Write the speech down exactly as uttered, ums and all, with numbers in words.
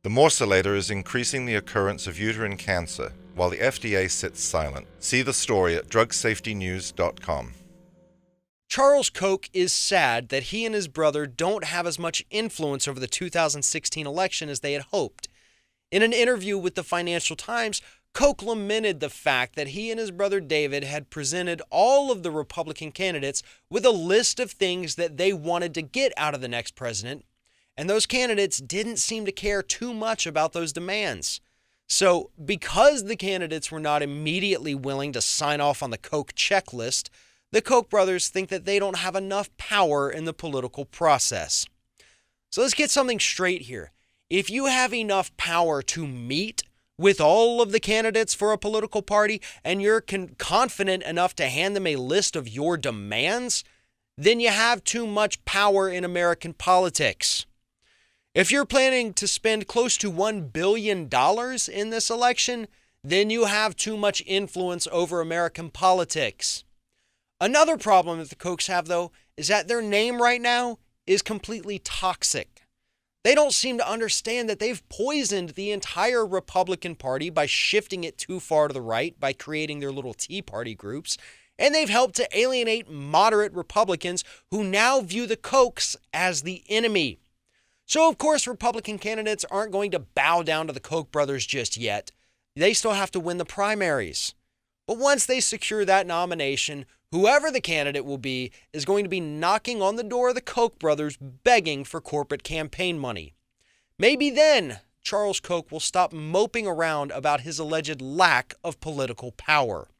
The morcellator is increasing the occurrence of uterine cancer, while the F D A sits silent. See the story at drug safety news dot com. Charles Koch is sad that he and his brother don't have as much influence over the two thousand sixteen election as they had hoped. In an interview with the Financial Times, Koch lamented the fact that he and his brother David had presented all of the Republican candidates with a list of things that they wanted to get out of the next president, and those candidates didn't seem to care too much about those demands. So, because the candidates were not immediately willing to sign off on the Koch checklist, the Koch brothers think that they don't have enough power in the political process. So let's get something straight here. If you have enough power to meet with all of the candidates for a political party and you're con- confident enough to hand them a list of your demands, then you have too much power in American politics. If you're planning to spend close to one billion dollars in this election, then you have too much influence over American politics. Another problem that the Kochs have, though, is that their name right now is completely toxic. They don't seem to understand that they've poisoned the entire Republican Party by shifting it too far to the right by creating their little Tea Party groups, and they've helped to alienate moderate Republicans who now view the Kochs as the enemy. So, of course, Republican candidates aren't going to bow down to the Koch brothers just yet. They still have to win the primaries. But once they secure that nomination, whoever the candidate will be is going to be knocking on the door of the Koch brothers begging for corporate campaign money. Maybe then Charles Koch will stop moping around about his alleged lack of political power.